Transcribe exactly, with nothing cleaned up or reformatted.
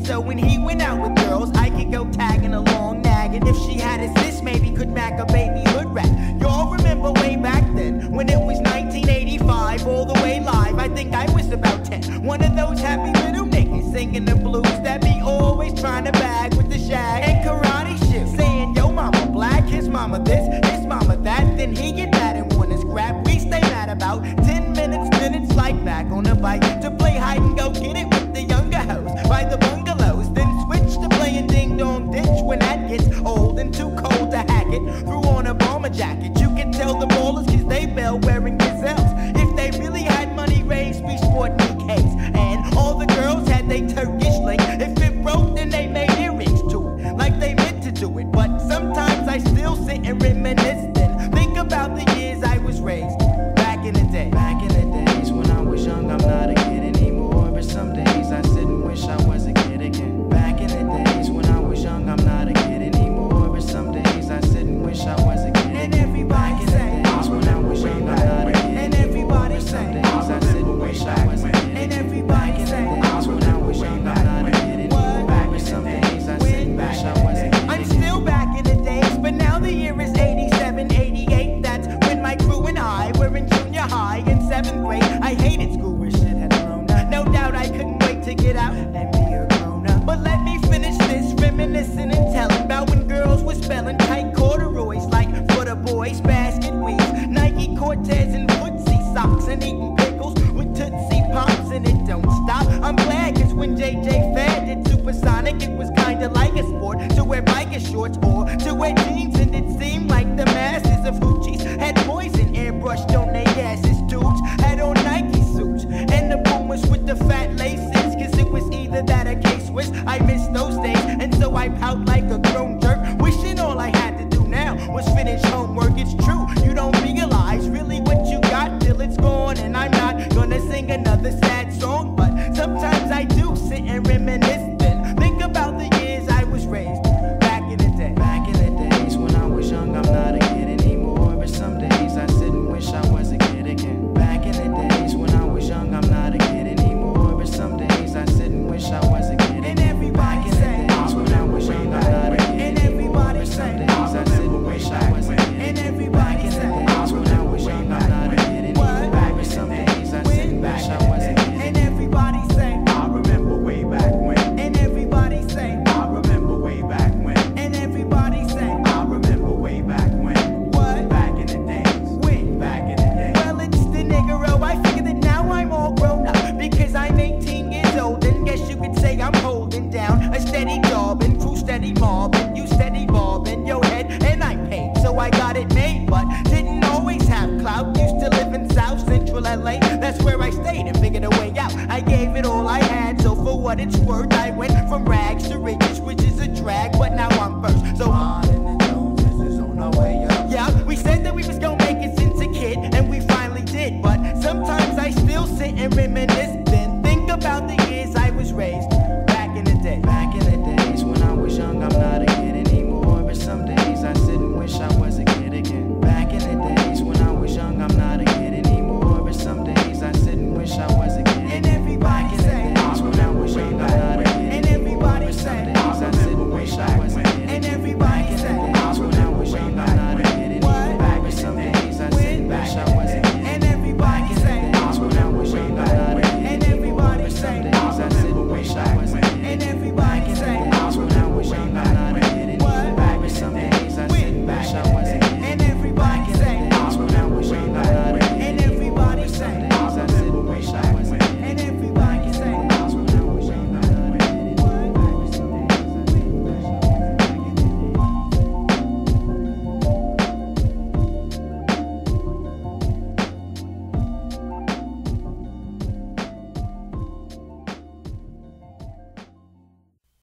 So when he went out with girls, I could go tagging along, nagging. If she had a sis, maybe could mac a baby hood rat. Y'all remember way back then, when it was nineteen eighty-five, all the way live. I think I was about ten. One of those happy little niggas singing the blues that be always trying to bag with the shag and karate shit, saying, yo, mama black, his mama this, his mama that. Then he get mad and want his crap. We stay mad about ten minutes, minutes like back on a bike to play hide and go get it with the younger hoes by the bungalows. Then switch to playing ding dong ditch when that gets old and too cold to hack it. Threw on a bomber jacket. You can tell the ballers cause they bell wearing gazelles. If they really had money raised, we sport knee cakes. And all the girls had they Turkish link. If it broke, then they made earrings to it, like they meant to do it. But sometimes I still sit and reminisce, then think about the years I was raised back in the day. Back in the days when I was young, I'm not a kid anymore. But some days I sit and wish I was a kid again. Back in the days when I was young, I'm not a kid anymore. But some days I sit and wish I was a kid again. And everybody say, days when I was young, I'm not a kid and everybody anymore. say, Some days I sit and wish I was a kid again. and everybody say, days when I was young, I'm not a kid anymore. But some days I sit and wish I was a kid. I'm still back in the days, but now the year is eighty-seven, eighty-eight. That's when my crew and I were in junior high in seventh grade. I hated school where shit had grown up. No doubt I couldn't wait to get out and be a grown up. But let me finish this, reminiscing and telling about when girls were spelling tight corduroys like for the boys, basket weaves, Nike Cortez and footsie socks, and eating pickles with Tootsie Pops, and it don't stop. I'm glad cause when J J Fair did Supersonic, it was kinda like a sport to wear biker shorts or to wear jeans, and it seemed like the masses of hoochies had poison airbrushed on their asses. Dudes had on Nike suits and the boomers with the fat laces, cause it was either that or K-Swiss. I miss those days, and so I pout like a grown jerk, wishing all I had to do now was finish homework. It's true, you don't realize really what you got till it's gone, and I'm not gonna sing another sad song, but sometimes I do sit and reminisce, then think about the years I was raised back in the day. Back in the days when I was young, I'm not a kid anymore. But some days I sit and wish I was a kid again. Back in the days when I was young, I'm not a kid anymore. But some days I sit and wish I was a kid again. And everybody say, days when I was young, I'm not a kid and anymore. everybody But some say, days I sit and wish I was a kid again. and everybody say, days when I was young, I'm not a kid anymore. But some days I sit and wish I was a kid again. and everybody say, I remember way back when. and everybody say, I remember way back when. and everybody say, I remember way back when. what? Back in the days. When? Back in the days. Well, it's the niggero. I figure that now I'm all grown up because I'm eighteen years old, and guess you could say I'm holding down a steady job and crew steady mob, and you steady bob in your head, and I paid, so I got it made, but didn't always have clout. Used to live in South Central L A, that's where I stayed and figured a way out. I gave it all I had, so for what it's worth, I went from rags to riches, which is a drag, but now I'm first. So On and the Joneses is on our way up. yeah, we said that we was gonna make it since a kid, and we finally did. But sometimes I still sit and reminisce, then think about the